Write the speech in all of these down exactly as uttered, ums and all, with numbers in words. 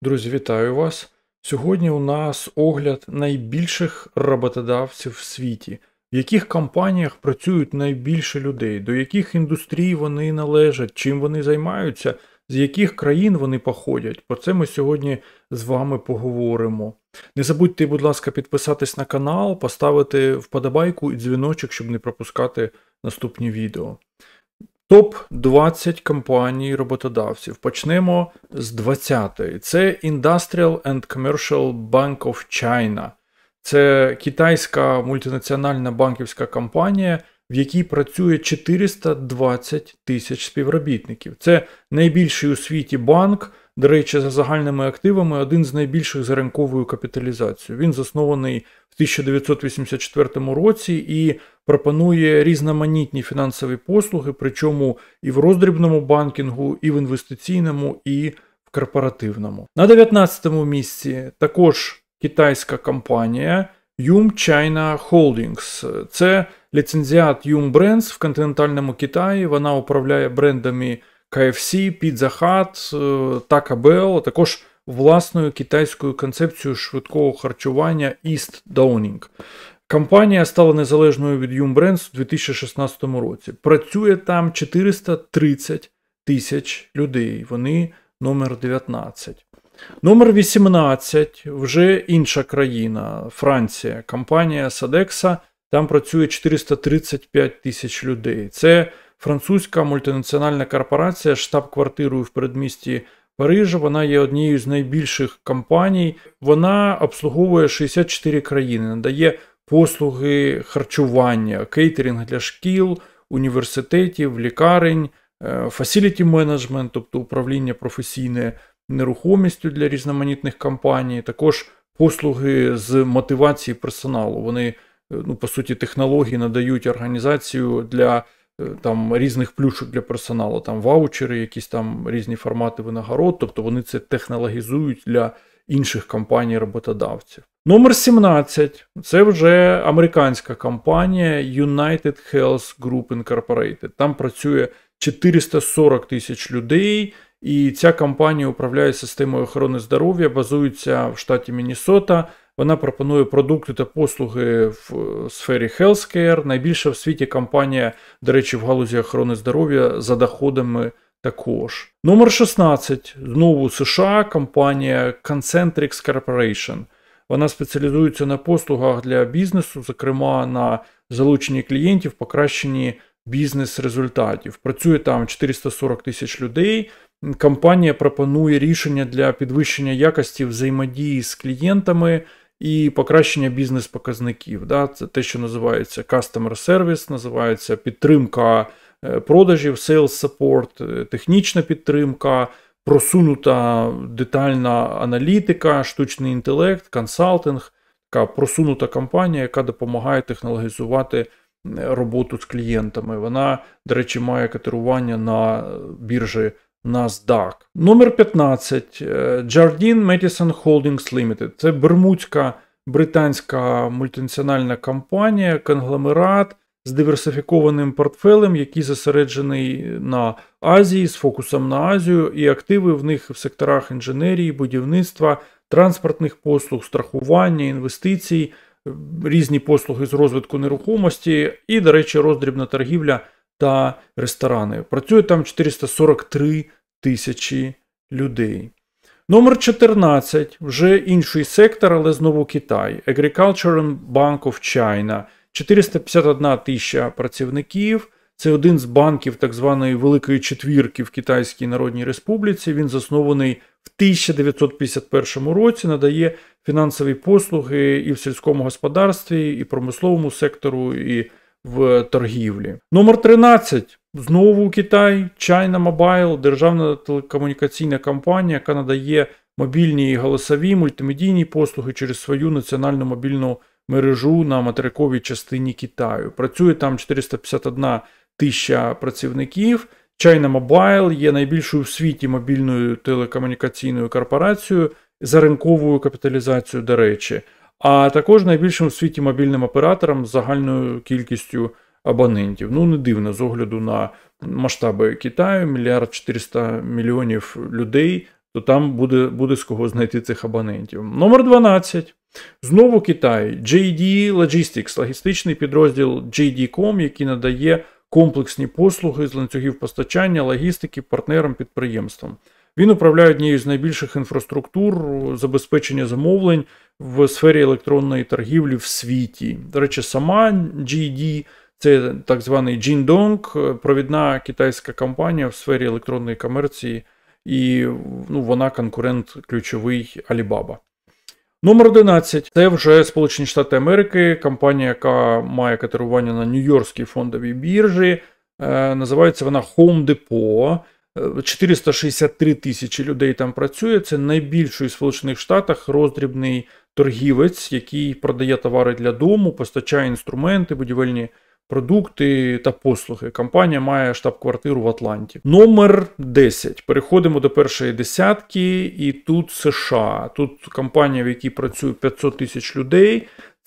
Друзі, вітаю вас! Сьогодні у нас огляд найбільших роботодавців в світі, в яких компаніях працюють найбільше людей, до яких індустрій вони належать, чим вони займаються, з яких країн вони походять. Про це ми сьогодні з вами поговоримо. Не забудьте, будь ласка, підписатись на канал, поставити вподобайку і дзвіночок, щоб не пропускати наступні відео. топ двадцять компаній роботодавців. Почнемо з двадцятої. Це Industrial and Commercial Bank of China. Це китайська мультинаціональна банківська компанія, в якій працює чотириста двадцять тисяч співробітників. Це найбільший у світі банк, до речі, за загальними активами один з найбільших за ринковою капіталізацією. Він заснований в тисяча дев'ятсот вісімдесят четвертому році і пропонує різноманітні фінансові послуги, причому і в роздрібному банкінгу, і в інвестиційному, і в корпоративному. На дев'ятнадцятому місці також китайська компанія Yum China Holdings. Це ліцензіат Yum Brands в континентальному Китаї. Вона управляє брендами кей еф сі, Pizza Hut, Taco Bell, а також власною китайською концепцією швидкого харчування East Dawning. Компанія стала незалежною від Yum Brands у дві тисячі шістнадцятому році. Працює там чотириста тридцять тисяч людей. Вони номер дев'ятнадцять. Номер вісімнадцять. Вже інша країна. Франція. Компанія Sodexo. Там працює чотириста тридцять п'ять тисяч людей. Це французька мультинаціональна корпорація з штаб-квартирою в передмісті Парижа. Вона є однією з найбільших компаній. Вона обслуговує шістдесят чотири країни, надає послуги харчування, кейтеринг для шкіл, університетів, лікарень, facility management, тобто управління професійне нерухомістю для різноманітних компаній, також послуги з мотивації персоналу. Вони, ну, по суті, технології надають організацію для там різних плюшок для персоналу, там ваучери, якісь там різні формати винагород, тобто вони це технологізують для інших компаній-роботодавців. Номер сімнадцять. Це вже американська компанія United Health Group Incorporated. Там працює чотириста сорок тисяч людей, і ця компанія управляє системою охорони здоров'я, базується в штаті Міннесота. Вона пропонує продукти та послуги в сфері healthcare. Найбільша в світі компанія, до речі, в галузі охорони здоров'я за доходами також. Номер шістнадцять. Знову США, компанія Concentrix Corporation. Вона спеціалізується на послугах для бізнесу, зокрема на залученні клієнтів, покращенні бізнес-результатів. Працює там чотириста сорок тисяч людей. Компанія пропонує рішення для підвищення якості взаємодії з клієнтами і покращення бізнес-показників. Це те, що називається customer service, називається підтримка продажів, sales support, технічна підтримка, просунута детальна аналітика, штучний інтелект, консалтинг. Така просунута компанія, яка допомагає технологізувати роботу з клієнтами. Вона, до речі, має котирування на біржі NASDAQ. Номер п'ятнадцять. Jardine Matheson Holdings Limited. Це бермудська британська мультинаціональна компанія, конгломерат з диверсифікованим портфелем, який зосереджений на Азії, з фокусом на Азію, і активи в них в секторах інженерії, будівництва, транспортних послуг, страхування, інвестицій, різні послуги з розвитку нерухомості і, до речі, роздрібна торгівля та ресторани. Працює там чотириста сорок три тисячі людей. Номер чотирнадцять. Вже інший сектор, але знову Китай. Agricultural Bank of China. чотириста п'ятдесят одна тисяча працівників. Це один з банків так званої Великої Четвірки в Китайській Народній Республіці. Він заснований в тисяча дев'ятсот п'ятдесят першому році, надає фінансові послуги і в сільському господарстві, і промисловому сектору, і в торгівлі. Номер тринадцять. Знову Китай. China Mobile, державна телекомунікаційна компанія, яка надає мобільні і голосові мультимедійні послуги через свою національну мобільну мережу на материковій частині Китаю. Працює там чотириста п'ятдесят одна тисяча працівників. China Mobile є найбільшою в світі мобільною телекомунікаційною корпорацією за ринковою капіталізацією, до речі, а також найбільшим в світі мобільним оператором з загальною кількістю абонентів. Ну, не дивно, з огляду на масштаби Китаю, мільярд чотириста мільйонів людей то там буде, буде з кого знайти цих абонентів. Номер дванадцять. Знову Китай. джей ді Logistics, логістичний підрозділ джей ді точка ком, який надає комплексні послуги з ланцюгів постачання, логістики партнерам-підприємствам. Він управляє однією з найбільших інфраструктур забезпечення замовлень в сфері електронної торгівлі в світі. До речі, сама джей ді – це так званий Jingdong, провідна китайська компанія в сфері електронної комерції, і ну, вона конкурент ключовий Alibaba. Номер одинадцять. Це вже Сполучені Штати Америки, компанія, яка має котирування на Нью-Йоркській фондовій біржі. Е, називається вона Home Depot. чотириста шістдесят три тисячі людей там працює. Це найбільший у Сполучених Штатах роздрібний торгівець, який продає товари для дому, постачає інструменти, будівельні продукти та послуги. Компанія має штаб-квартиру в Атланті. Номер десять. Переходимо до першої десятки, і тут США. Тут компанія, в якій працює п'ятсот тисяч людей.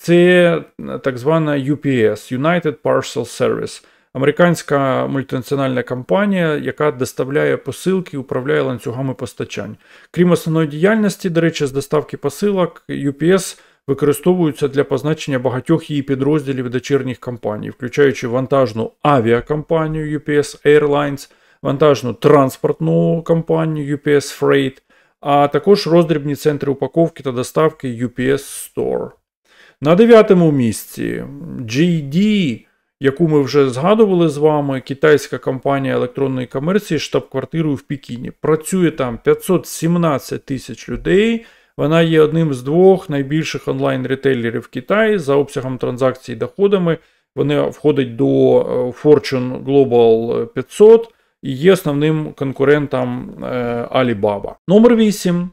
Це так звана ю пі ес, United Parcel Service. Американська мультинаціональна компанія, яка доставляє посилки і управляє ланцюгами постачань. Крім основної діяльності, до речі, з доставки посилок, ю пі ес використовуються для позначення багатьох її підрозділів дочірніх компаній, включаючи вантажну авіакомпанію ю пі ес Airlines, вантажну транспортну компанію ю пі ес Freight, а також роздрібні центри упаковки та доставки ю пі ес Store. На дев'ятому місці джей ді, яку ми вже згадували з вами, китайська компанія електронної комерції з штаб-квартирою в Пекіні. Працює там п'ятсот сімнадцять тисяч людей. Вона є одним з двох найбільших онлайн-ретейлерів в Китаї за обсягом транзакцій і доходами. Вони входять до Fortune Global п'ятсот і є основним конкурентом Alibaba. Номер вісім.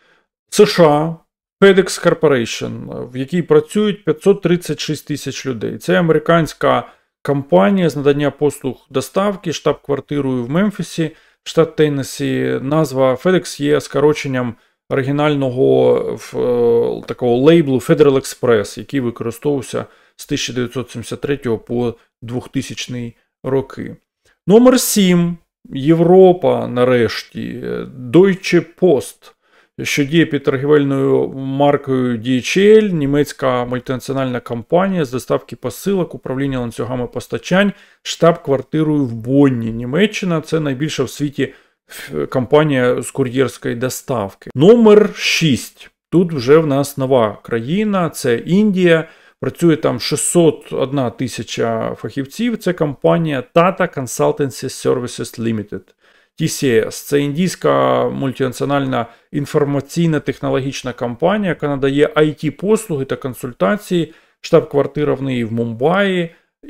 США. FedEx Corporation, в якій працюють п'ятсот тридцять шість тисяч людей. Це американська компанія з надання послуг доставки, штаб-квартирою в Мемфісі, штат Теннессі. Назва FedEx є скороченням оригінального в, такого лейблу Federal Express, який використовувався з тисяча дев'ятсот сімдесят третього по двохтисячні роки. Номер сім. Європа, нарешті. Deutsche Post, що діє під торгівельною маркою ді ейч ель, німецька мультинаціональна компанія з доставки посилок, управління ланцюгами постачань, штаб-квартирою в Бонні, Німеччина. Це найбільша в світі компанія з кур'єрської доставки. Номер шість. Тут вже в нас нова країна, це Індія. Працює там шістсот одна тисяча фахівців. Це компанія Tata Consultancy Services Limited. ті сі ес. Це індійська мультинаціональна інформаційно-технологічна компанія, яка надає ай ті-послуги та консультації. Штаб-квартира в неї в Мумбаї.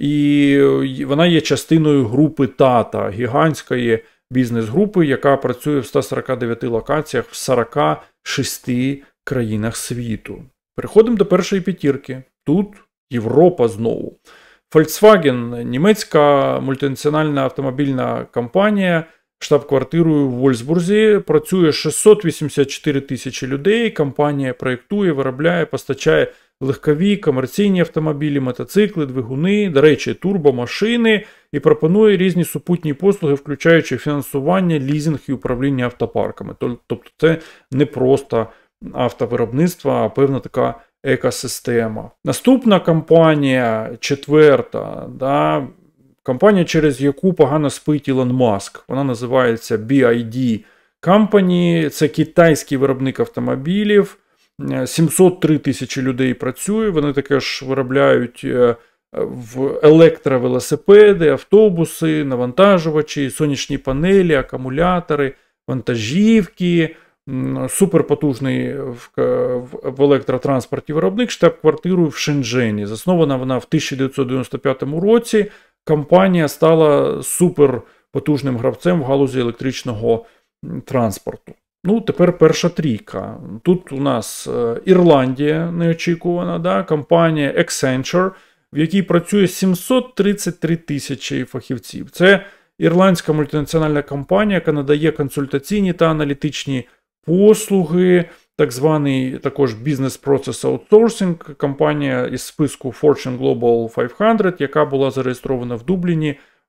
І вона є частиною групи Tata, гігантської бізнес-групи, яка працює в ста сорока дев'яти локаціях в сорока шести країнах світу. Переходимо до першої п'ятірки. Тут Європа знову. Volkswagen, німецька мультинаціональна автомобільна компанія, штаб-квартирою в Вольсбурзі, працює шістсот вісімдесят чотири тисячі людей. Компанія проєктує, виробляє, постачає легкові, комерційні автомобілі, мотоцикли, двигуни, до речі, турбомашини і пропонує різні супутні послуги, включаючи фінансування, лізинг і управління автопарками. Тобто це не просто автовиробництво, а певна така екосистема. Наступна компанія, четверта, да, компанія, через яку погано спить Ілон Маск. Вона називається бі ай ді Company. Це китайський виробник автомобілів. сімсот три тисячі людей працює. Вони також виробляють в електровелосипеди, автобуси, навантажувачі, сонячні панелі, акумулятори, вантажівки. Суперпотужний в електротранспорті виробник, штаб-квартирою в Шенджені. Заснована вона в тисяча дев'ятсот дев'яносто п'ятому році. Компанія стала суперпотужним гравцем в галузі електричного транспорту. Ну, тепер перша трійка. Тут у нас Ірландія неочікувана, да? Компанія Accenture, в якій працює сімсот тридцять три тисячі фахівців. Це ірландська мультинаціональна компанія, яка надає консультаційні та аналітичні послуги, так званий також бізнес-процес аутсорсинг, компанія із списку Fortune Global п'ятсот, яка була зареєстрована в Дубліні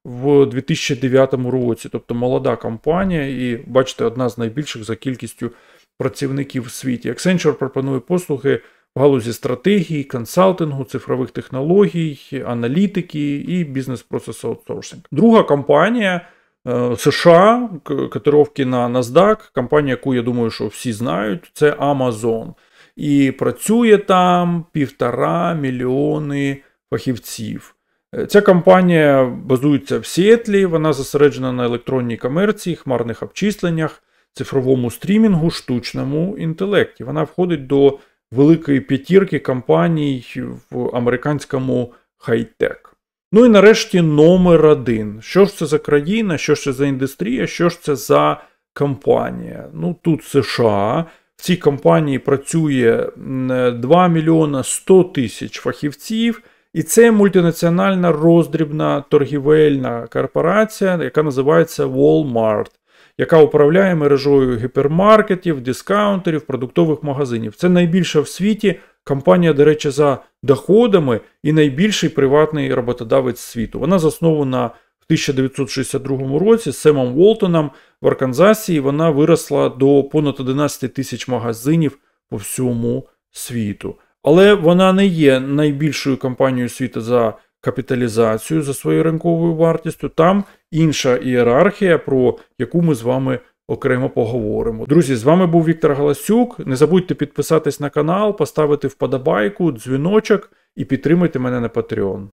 в дві тисячі дев'ятому році, тобто молода компанія і, бачите, одна з найбільших за кількістю працівників в світі. Accenture пропонує послуги в галузі стратегії, консалтингу, цифрових технологій, аналітики і бізнес-процес аутсорсинг. Друга компанія США, котировки на NASDAQ, компанія, яку, я думаю, що всі знають, це Amazon. І працює там півтора мільйони фахівців. Ця компанія базується в Сіетлі, вона зосереджена на електронній комерції, хмарних обчисленнях, цифровому стрімінгу, штучному інтелекті. Вона входить до великої п'ятірки компаній в американському хай-тек. Ну і нарешті номер один. Що ж це за країна, що ж це за індустрія, що ж це за компанія? Ну тут США. В цій компанії працює два мільйони сто тисяч фахівців. І це мультинаціональна роздрібна торгівельна корпорація, яка називається Walmart, яка управляє мережою гіпермаркетів, дискаунтерів, продуктових магазинів. Це найбільша в світі компанія, до речі, за доходами і найбільший приватний роботодавець світу. Вона заснована в тисяча дев'ятсот шістдесят другому році з Семом Волтоном в Арканзасі, і вона виросла до понад одинадцять тисяч магазинів по всьому світу. Але вона не є найбільшою компанією світу за капіталізацію, за своєю ринковою вартістю. Там інша ієрархія, про яку ми з вами окремо поговоримо. Друзі, з вами був Віктор Галасюк. Не забудьте підписатись на канал, поставити вподобайку, дзвіночок і підтримайте мене на Patreon.